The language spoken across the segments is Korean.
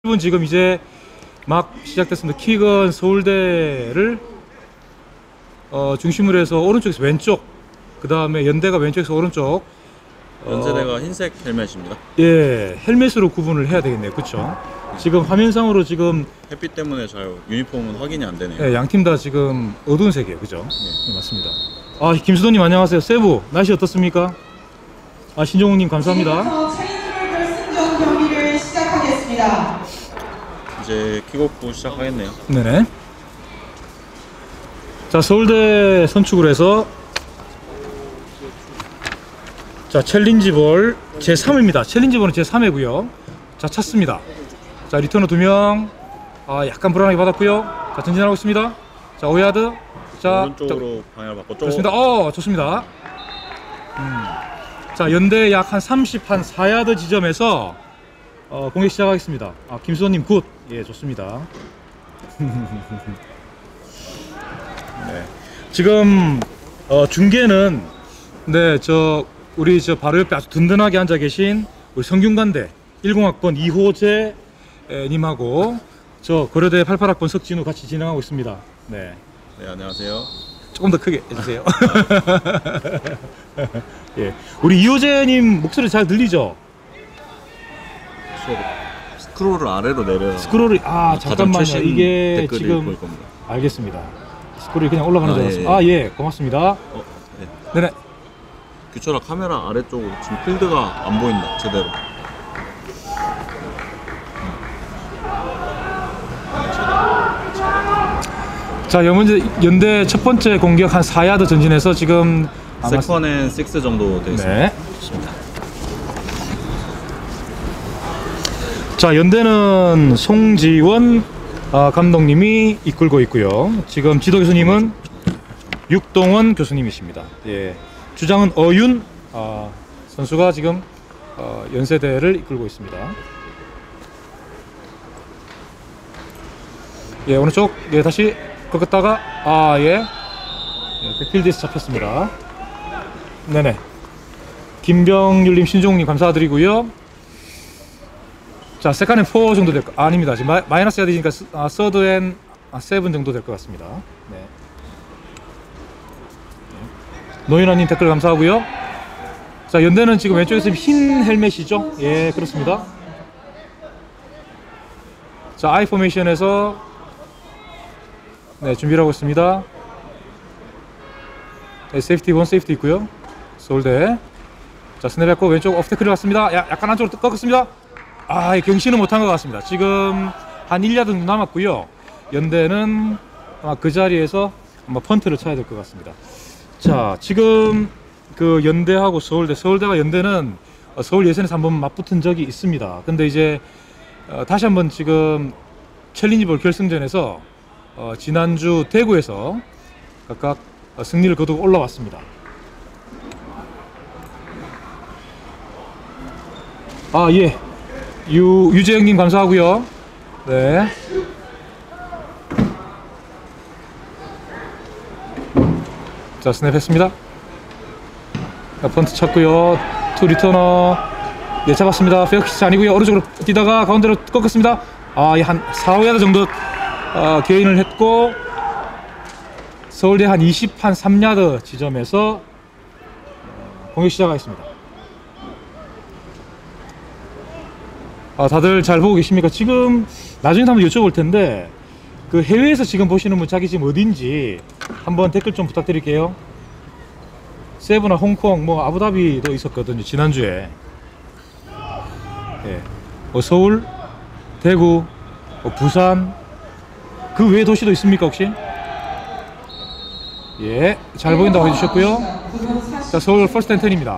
분 지금 이제 막 시작됐습니다. 킥은 서울대를 중심으로 해서 오른쪽에서 왼쪽, 그 다음에 연대가 왼쪽에서 오른쪽. 연세대가 흰색 헬멧입니다. 예, 헬멧으로 구분을 해야 되겠네요. 그쵸? 지금 화면상으로 지금 햇빛 때문에 잘 유니폼은 확인이 안 되네요. 예, 양팀 다 지금 어두운 색이에요. 그죠? 네, 맞습니다. 아, 김수도님 안녕하세요. 세부 날씨 어떻습니까? 아, 신종욱님 감사합니다. 체인지를 결승전 경기를 시작하겠습니다. 이제 킥오프 시작하겠네요. 네네. 자, 서울대 선축을 해서 자, 챌린지볼 제3입니다. 챌린지볼은 제3회고요. 자, 찼습니다. 자, 리터너 2명. 아, 약간 불안하게 받았고요. 자, 전진하고 있습니다. 자, 5야드. 자, 오른쪽으로 방향을 바꿨죠. 좋습니다. 좋습니다. 자, 연대 약 한 4야드 지점에서 공격 시작하겠습니다. 아, 김수호님 굿. 예, 좋습니다. 네. 지금 중계는 네, 우리 바로 옆에 아주 든든하게 앉아 계신 우리 성균관대 10학번 이호재 님하고 고려대 88학번 석진우 같이 진행하고 있습니다. 네. 네, 안녕하세요. 조금 더 크게 해주세요. 예, 우리 이호재님 목소리 잘 들리죠? 스크롤을 아래로 내려요. 스크롤이 잠깐만요. 이게 댓글이 지금 보일 겁니다. 알겠습니다. 스크롤이 그냥 올라가는 줄 알았습니다. 예. 예, 고맙습니다. 네. 네네. 규철아 카메라 아래쪽으로 지금 필드가 안 보인다 제대로. 자, 연대 첫 번째 공격 한 4야드 전진해서 지금 세컨 앤 6 정도 되어 있습니다. 네. 자, 연대는 송지원 감독님이 이끌고 있고요. 지금 지도 교수님은 육동원 교수님이십니다. 예, 주장은 어윤 선수가 지금 연세대를 이끌고 있습니다. 예, 오른쪽 예, 다시 꺾었다가 예, 백필드에서 잡혔습니다. 네네. 김병률님, 신종욱님 감사드리고요. 자, 세컨 앤 4 정도 될 거 아닙니다. 지금 마이너스 야드니까 서드 앤 7 정도 될 것 같습니다. 네. 노인아님 댓글 감사하고요. 자, 연대는 지금 왼쪽에서 흰 헬멧이죠? 예, 그렇습니다. 자, I 포메이션에서 네, 준비를 하고 있습니다. 네, 세이프티 1 세이프티 있고요. 서울대. 자, 스냅했고 왼쪽 오프 태클을 갔습니다. 약간 안쪽으로 꺾었습니다. 경신은 못한 것 같습니다. 지금 한 1야드 정도 남았고요. 연대는 아마 그 자리에서 아마 펀트를 쳐야 될 것 같습니다. 자, 지금 그 연대하고 서울대가 연대는 서울 예선에서 한번 맞붙은 적이 있습니다. 근데 이제 다시 한번 지금 챌린지볼 결승전에서 지난주 대구에서 각각 승리를 거두고 올라왔습니다. 예. 유재영님 감사하고요. 네. 자, 스냅 했습니다. 자, 펀트 쳤고요. 투 리터너. 네, 잡았습니다. 페어키스 아니고요. 오른쪽으로 뛰다가 가운데로 꺾었습니다. 한 4, 5야드 정도 게인을 했고 서울대 한 3야드 지점에서 공격 시작하겠습니다. 다들 잘 보고 계십니까? 지금 나중에 한번 여쭤볼 텐데 그 해외에서 지금 보시는 분 자기 지금 어딘지 한번 댓글 좀 부탁드릴게요. 세부나 홍콩, 아부다비도 있었거든요, 지난주에. 예. 서울, 대구, 부산, 그 외 도시도 있습니까 혹시? 예, 잘 보인다고 해주셨고요. 자, 서울 퍼스트 앤 10입니다.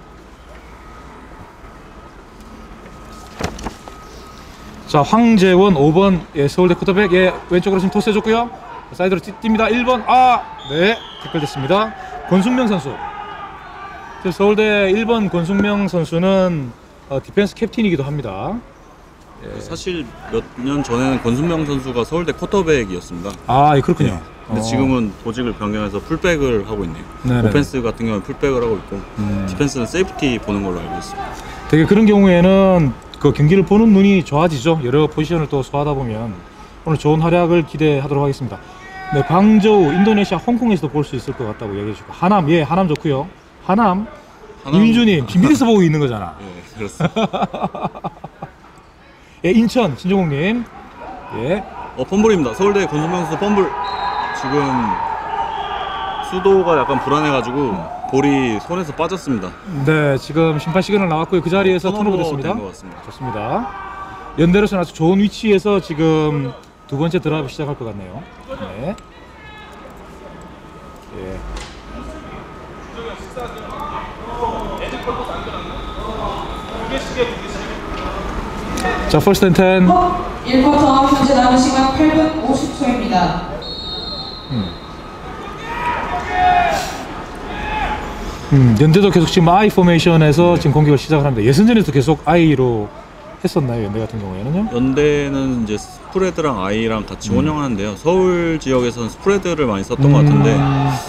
자, 황재원 5번 예, 서울대 쿼터백 왼쪽으로 지금 토스 해줬고요. 사이드로 뜁니다. 1번 네, 태클됐습니다. 권순명 선수. 서울대 1번 권순명 선수는 디펜스 캡틴이기도 합니다. 예. 사실 몇 년 전에는 권순명 선수가 서울대 쿼터백이었습니다. 예, 그렇군요. 네. 근데 지금은 보직을 변경해서 풀백을 하고 있네요. 네네. 오펜스 같은 경우는 풀백을 하고 있고 디펜스는 세이프티 보는 걸로 알고 있습니다. 되게 그런 경우에는 그 경기를 보는 눈이 좋아지죠. 여러 포지션을 또 소화하다 보면 오늘 좋은 활약을 기대하도록 하겠습니다. 네, 광저우, 인도네시아, 홍콩에서도 볼 수 있을 것 같다고 얘기해 주시고 하남, 예, 하남 좋고요. 하남. 이민주님 지금 밑에서 보고 있는 거잖아. 예, 그렇습니다. 예, 인천 신종욱님. 예. 펌블입니다. 서울대 권순명 선수 펌블. 지금 수도가 약간 불안해가지고 볼이 손에서 빠졌습니다. 네, 지금 심판 시그널 나왔고요. 그 자리에서 턴오버 됐습니다. 된것 같습니다. 좋습니다. 연대로서는 아주 좋은 위치에서 지금 두 번째 드라이브 시작할 것 같네요. 네. 예. 자, 퍼스트 앤 10. 1쿼터 현재 남은 시간 8분 50초입니다. 연대도 계속 지금 I 포메이션에서 지금 공격을 시작을 합니다. 예선전에도 계속 I로 했었나요? 연대 같은 경우에는요? 연대는 이제 스프레드랑 아이랑 같이 운영하는데요. 서울 지역에서는 스프레드를 많이 썼던 것 같은데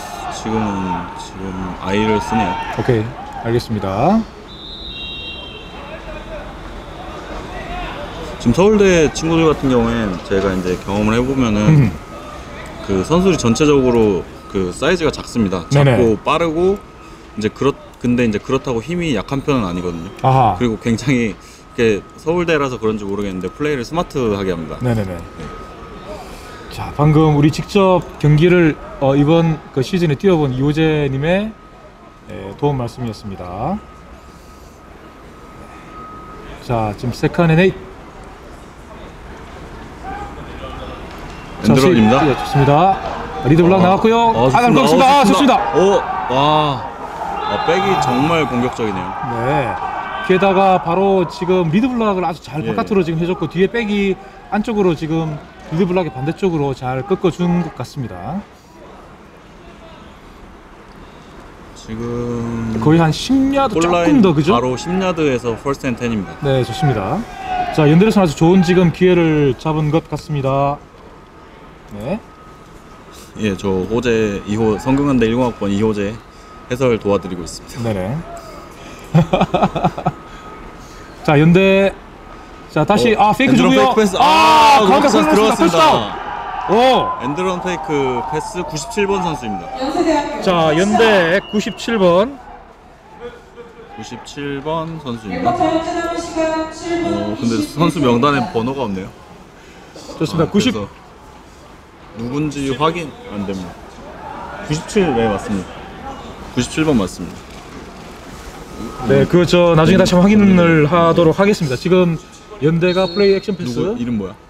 지금 아이를 쓰네요. 오케이, 알겠습니다. 지금 서울대 친구들 같은 경우엔 제가 이제 경험을 해보면은 그 선수들이 전체적으로 그 사이즈가 작습니다. 작고 네네. 빠르고 이제 근데 이제 그렇다고 힘이 약한 편은 아니거든요. 아하. 그리고 굉장히 이렇게 서울대라서 그런지 모르겠는데 플레이를 스마트하게 합니다. 네네네. 자, 방금 우리 직접 경기를 이번 그 시즌에 뛰어본 이호재님의 도움 말씀이었습니다. 자, 지금 세컨 앤 에잇. 엔드런입니다. 예, 좋습니다. 리드 블락 나왔고요. 좋습니다. 좋습니다. 백이 정말 공격적이네요. 네. 게다가 바로 지금 리드 블락을 아주 잘 예. 바깥으로 지금 해줬고 뒤에 백이 안쪽으로 지금 리드 블락의 반대쪽으로 잘 꺾어준 것 같습니다. 지금 거의 한 10야드 조금 골라인 더 그죠? 바로 10야드에서 퍼스트 앤 10입니다. 네, 좋습니다. 자, 연대로서는 아주 좋은 지금 기회를 잡은 것 같습니다. 네. 예, 저 호재 2호 성균관대 10학번 이호재 해설 도와드리고 있습니다. 네네. 자, 연대. 자, 다시 페이크 엔드런 주고요. 페이크 패스. 가운데 패스 들어갔습니다. 오. 엔드런 페이크 패스 97번 선수입니다. 연세대학교 자, 연대 97번. 97번 선수입니다. 1쿼터 현재 남은 시간 7분 근데 선수 명단에 번호가 없네요. 좋습니다. 90. 그래서 누군지 확인 안 됩니다. 97, 네, 맞습니다. 97번 맞습니다. 네, 그저 나중에 다시 한번 확인을 하도록 하겠습니다. 지금 연대가 플레이 액션 패스. 누구 이름 뭐야?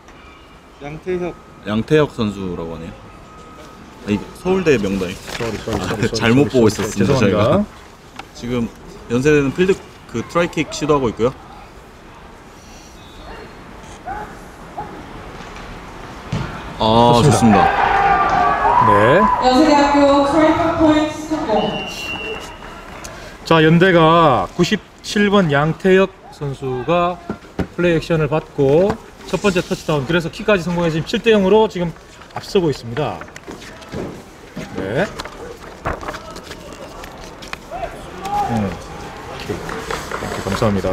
양태혁 선수라고 하네요. 이게 서울대 명단이 잘못 보고 있었습니다. 죄송합니다. 저희가 지금 연세대는 필드 그 트라이킥 시도하고 있고요. 좋습니다. 네. 연세대학교 트라이퍼 포인트 성공. 자, 연대가 97번 양태혁 선수가 플레이 액션을 받고 첫 번째 터치다운, 그래서 킥까지 성공해서 지금 7대 0으로 지금 앞서고 있습니다. 네. 오케이, 감사합니다.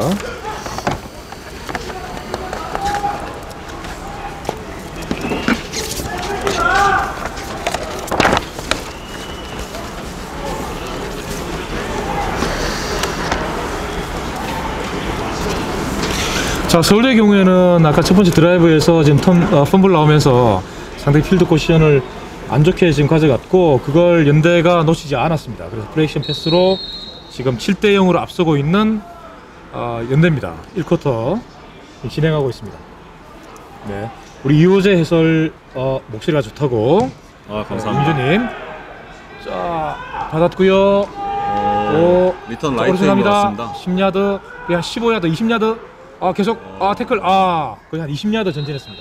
자, 서울대의 경우에는 아까 첫 번째 드라이브에서 지금 펌블 나오면서 상대 필드 포지션을 안 좋게 지금 가져갔고 그걸 연대가 놓치지 않았습니다. 그래서 플레이션 패스로 지금 7대 0으로 앞서고 있는 연대입니다. 1쿼터 진행하고 있습니다. 네, 우리 이호재 해설 목소리가 좋다고. 감사합니다. 민주님. 자, 받았고요. 리턴 자, 라이트인 것 오른손합니다. 같습니다. 10야드, 한 15야드, 20야드. 계속 태클 거의 한 20야드 전진했습니다.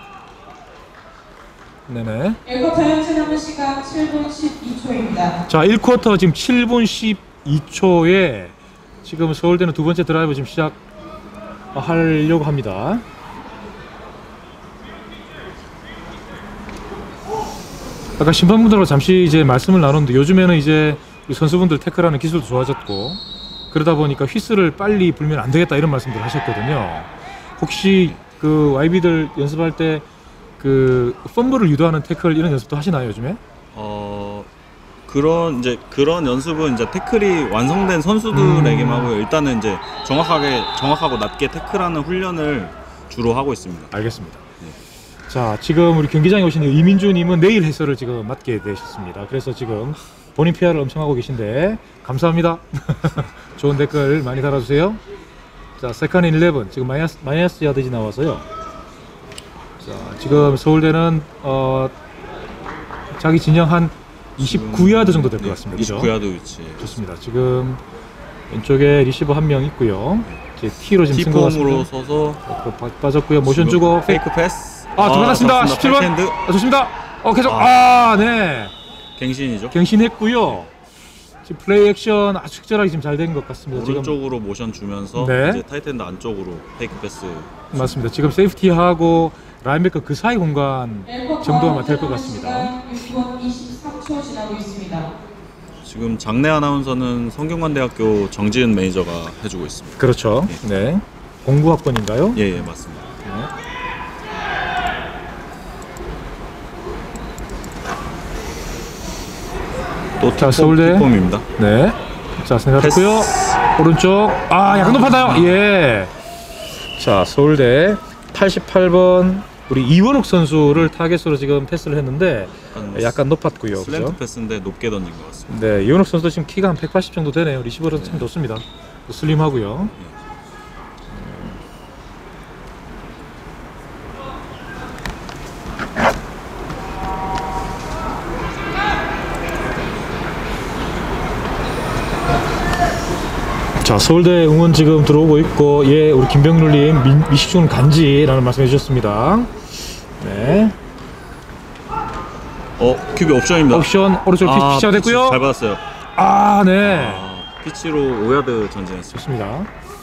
네네. 1쿼터 현재 남은 시간 7분 12초입니다. 자, 1쿼터 지금 7분 12초에 지금 서울대는 두 번째 드라이브 지금 시작하려고 합니다. 아까 심판분들하고 잠시 이제 말씀을 나눴는데 요즘에는 이제 이 선수분들 태클하는 기술도 좋아졌고 그러다 보니까 휘슬을 빨리 불면 안 되겠다 이런 말씀들 하셨거든요. 혹시 그 YB들 연습할 때 그 펌블을 유도하는 태클 이런 연습도 하시나요 요즘에? 그런 연습은 이제 태클이 완성된 선수들에게만 하고요. 일단은 이제 정확하고 낮게 태클하는 훈련을 주로 하고 있습니다. 알겠습니다. 자, 지금 우리 경기장에 오신 이민주님은 내일 해설을 지금 맡게 되셨습니다. 그래서 지금 본인 PR을 엄청 하고 계신데 감사합니다. 좋은 댓글 많이 달아주세요. 자, 세컨 11 지금 마이너스 야드지 나와서요. 자, 지금 서울대는 자기 진영 한 29야드 정도 될 것 같습니다. 그죠? 29야드 위치. 좋습니다. 지금 왼쪽에 리시버 한 명 있고요. 이제 T로 지금 쓴 것 T폼으로 같습니다. 서서 빠졌고요. 모션 주고 페이크 패스. 들어갔습니다. 좋습니다. 17번. 백핸드. 좋습니다. 계속 네. 갱신이죠. 갱신했고요. 지금 플레이 액션 아주 적절하게 지금 잘 된 것 같습니다. 오른쪽으로 모션 주면서 네. 이제 타이트핸드 안쪽으로 페이크 패스. 맞습니다. 지금 세이프티하고 라인베커 그 사이 공간 정도만 될 것 같습니다. 6분 23초 지나고 있습니다. 지금 장내 아나운서는 성균관대학교 정지은 매니저가 해주고 있습니다. 그렇죠. 네. 공구학번인가요? 예, 맞습니다. 또 자, 서울대. 폼입니다. 네. 자, 생각했고요. 오른쪽. 약간 높았나요? 예. 자, 서울대 88번 우리 이원욱 선수를 타겟으로 지금 패스를 했는데 약간 높았고요. 슬랜트 그죠? 패스인데 높게 던진 것 같습니다. 네, 이원욱 선수도 지금 키가 한 180 정도 되네요. 리시버는 참 좋습니다. 슬림하고요. 자, 서울대 응원 지금 들어오고 있고, 예, 우리 김병률님 미시중 간지라는 말씀해 주셨습니다. 네. 큐비 옵션입니다. 옵션 오른쪽 피치가 됐고요. 잘 받았어요. 네. 피치로 5야드 전진했습니다. 좋습니다.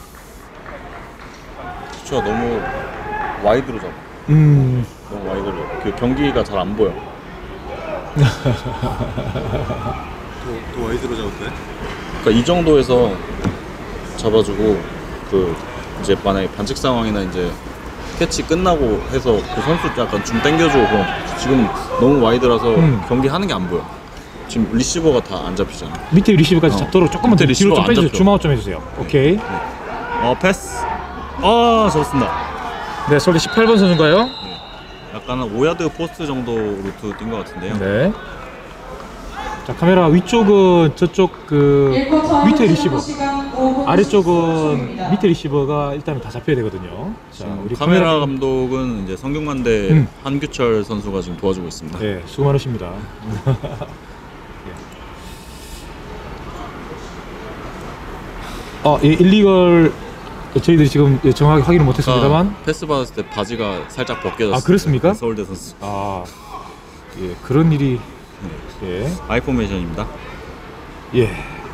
피치가 너무 와이드로 잡아. 너무 와이드로. 그 경기가 잘 안 보여. 또 와이드로 잡았대? 그러니까 이 정도에서 잡아주고 이제 만약에 반칙 상황이나 이제 캐치 끝나고 해서 그 선수 약간 좀 당겨주고 지금 너무 와이드라서 경기 하는 게 안 보여. 지금 리시버가 다 안 잡히잖아. 밑에 리시브까지 잡도록 조금만 밑에 더 뒤로 좀 리시버가 안 빼주세요. 잡혀. 줌아웃 좀 해주세요. 오케이. 패스. 좋습니다. 네, 서울대 18번 선수인가요? 약간 5야드 포스트 정도 루트 뛴 것 같은데요. 네. 자, 카메라 위쪽은 저쪽 밑에 리시버, 아래쪽은 밑에 리시버가 일단 다 잡혀야 되거든요. 자, 우리 카메라 감독은 이제 성균관대 한규철 선수가 지금 도와주고 있습니다. 네, 수고 많으십니다. 예, 일리걸 저희들이 지금 정확하게 확인을 못했습니다만. 패스 받았을 때 바지가 살짝 벗겨졌어요. 그렇습니까? 서울대 선수. 예, 그런 일이. 예. 아이포메이션입니다. 예.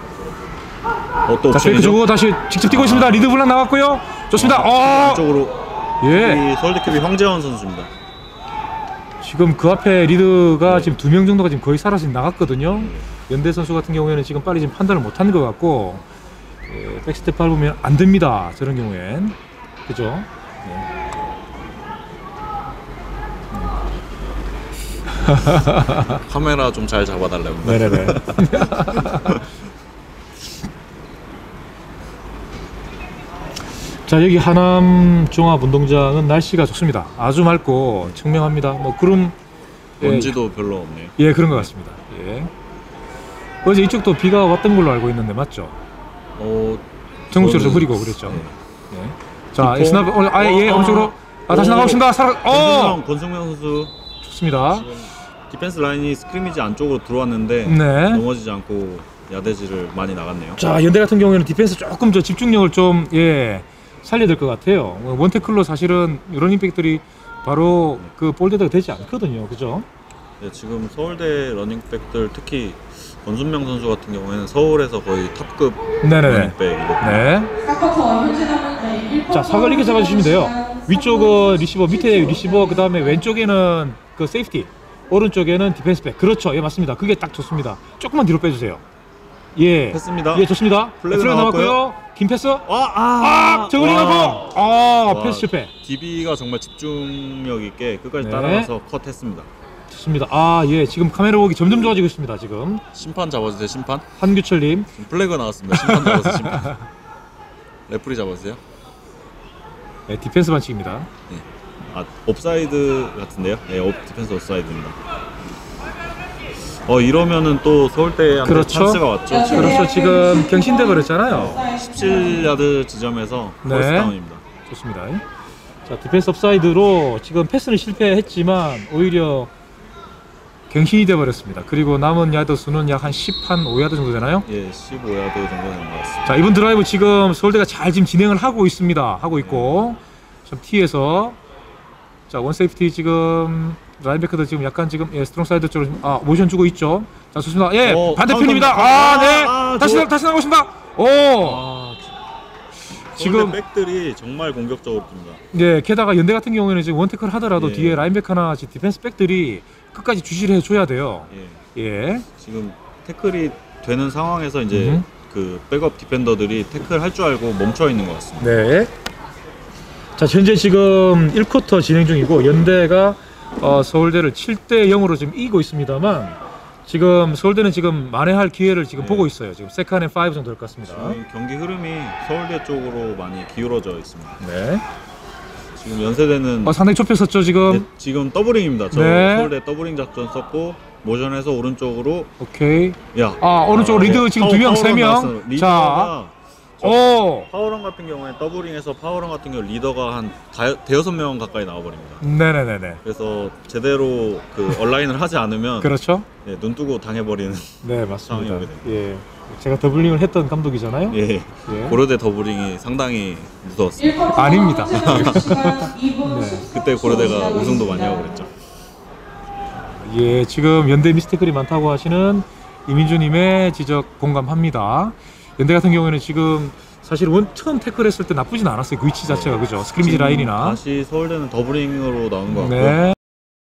또 자, 페이크 주고 다시 직접 뛰고 있습니다. 리드 블락 나갔고요. 좋습니다. 이쪽으로. 예. 이 서울대 큐비 황재원 선수입니다. 지금 그 앞에 리드가 지금 2명 정도가 지금 거의 사라져 나갔거든요. 연대 선수 같은 경우에는 지금 빨리 지금 판단을 못하는 것 같고, 백스텝 밟으면 안 됩니다. 저런 경우엔. 그죠? 네. 카메라 좀 잘 잡아달라고. 네네네. 자, 여기 하남 종합운동장은 날씨가 좋습니다. 아주 맑고 청명합니다. 뭐 구름 먼지도 별로 없네요. 예, 그런 것 같습니다. 예. 어제 이쪽도 비가 왔던 걸로 알고 있는데 맞죠? 전국적으로 좀 흐리고 그랬죠. 네. 예. 자, 스나브 오른쪽으로 다시 나가보겠습니다. 권승명 선수 좋습니다. 지금 디펜스 라인이 스크리미지 안쪽으로 들어왔는데 네. 넘어지지 않고 야대지를 많이 나갔네요. 자, 연대 같은 경우에는 디펜스 조금 더 집중력을 좀 살려야 될 것 같아요. 원태클로 사실은 러닝백들이 바로 그 볼데드가 되지 않거든요. 그죠? 네, 지금 서울대 러닝백들 특히 권순명 선수 같은 경우에는 서울에서 거의 탑급 네네네. 러닝백이거든요. 네. 자, 사걸 이렇게 잡아주시면 돼요. 위쪽은 리시버, 밑에 리시버, 그 다음에 왼쪽에는 그 세이프티, 오른쪽에는 디펜스백. 그렇죠. 예, 맞습니다. 그게 딱 좋습니다. 조금만 뒤로 빼주세요. 예. 했습니다. 예, 좋습니다. 플래그 남았고요. 긴 패스. 아, 정은이하고 패스 실패. DB가 정말 집중력 있게 끝까지 네. 따라가서 컷했습니다. 좋습니다. 예, 지금 카메라 보기 점점 좋아지고 있습니다. 지금 심판 잡아주세요. 심판. 한규철님. 지금 플래그 나왔습니다. 심판 잡아주세요. 심판. 레프리 잡아주세요. 네, 디펜스 반칙입니다. 네. 옵사이드 같은데요? 네, 디펜스 옵사이드입니다. 이러면은 또 서울대한테 그렇죠. 찬스가 왔죠. 지금 그렇죠. 지금 갱신돼 버렸잖아요. 17야드 지점에서 네. 폴스다운입니다. 좋습니다. 자, 디펜스 업사이드로 지금 패스는 실패했지만 오히려 갱신이 돼 버렸습니다. 그리고 남은 야드 수는 약 한 15야드 정도 되나요? 예, 15야드 정도 되는 것 같습니다. 자, 이번 드라이브 지금 서울대가 잘 지금 진행을 하고 있습니다. 하고 있고 좀 T에서 자, 원 세이프티 지금 라인베커도 지금 약간 지금 스트롱 사이드 쪽으로 모션 주고 있죠. 자, 좋습니다. 예, 반대편입니다. 네. 다시 나오신다. 지금 백들이 정말 공격적으로 듭니다. 네, 게다가 연대 같은 경우에는 지금 원태클 하더라도 예. 뒤에 라인베커나 디펜스 백들이 끝까지 주시를 해줘야 돼요. 예. 지금 태클이 되는 상황에서 이제 그 백업 디펜더들이 태클 할 줄 알고 멈춰 있는 것 같습니다. 네. 자, 현재 지금 1쿼터 진행 중이고 연대가 서울대를 7대 0으로 지금 이기고 있습니다만 지금 서울대는 지금 만회할 기회를 지금 보고 있어요. 지금 세컨 앤 5 정도 될 것 같습니다. 지금 경기 흐름이 서울대 쪽으로 많이 기울어져 있습니다. 네. 지금 연세대는 상당히 좁혔었죠 지금. 네, 지금 더블링입니다. 네. 서울대 더블링 작전 썼고 모션에서 오른쪽으로 오케이. 야. 오른쪽 리드 지금 2명, 3명. 자. 파워런 같은 경우에 더블링에서 파워런 같은 경우 리더가 한 대여섯 명 가까이 나와버립니다. 네네네네. 그래서 제대로 그 얼라인을 하지 않으면 그렇죠. 네, 눈 뜨고 당해버리는. 네, 맞습니다. 상황이 오게 됩니다. 예. 제가 더블링을 했던 감독이잖아요. 예. 예. 고려대 더블링이 상당히 무서웠습니다. 아닙니다. 그때 고려대가 우승도 많이 하고 그랬죠. 예, 지금 연대 미스테이크가 많다고 하시는 이민주님의 지적 공감합니다. 연대 같은 경우에는 지금 사실 처음 태클했을 때 나쁘진 않았어요. 그 위치 자체가 그죠? 스크리미지 라인이나. 다시 서울대는 더블링으로 나오는 것 같고요. 네.